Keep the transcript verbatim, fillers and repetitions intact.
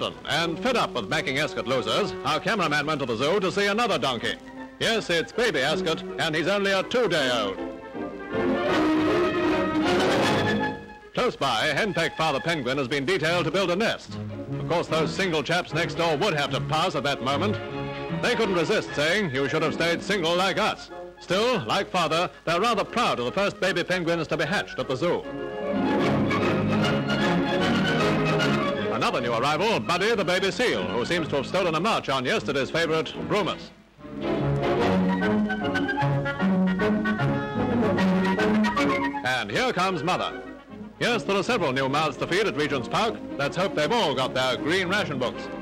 Boston, and fed up with making Ascot losers, our cameraman went to the zoo to see another donkey. Yes, it's baby Ascot, and he's only a two-day-old. Close by, henpecked Father Penguin has been detailed to build a nest. Of course, those single chaps next door would have to pass at that moment. They couldn't resist saying, you should have stayed single like us. Still, like Father, they're rather proud of the first baby penguins to be hatched at the zoo. Another new arrival, Buddy the baby seal, who seems to have stolen a march on yesterday's favourite, Brumus. And here comes Mother. Yes, there are several new mouths to feed at Regent's Park. Let's hope they've all got their green ration books.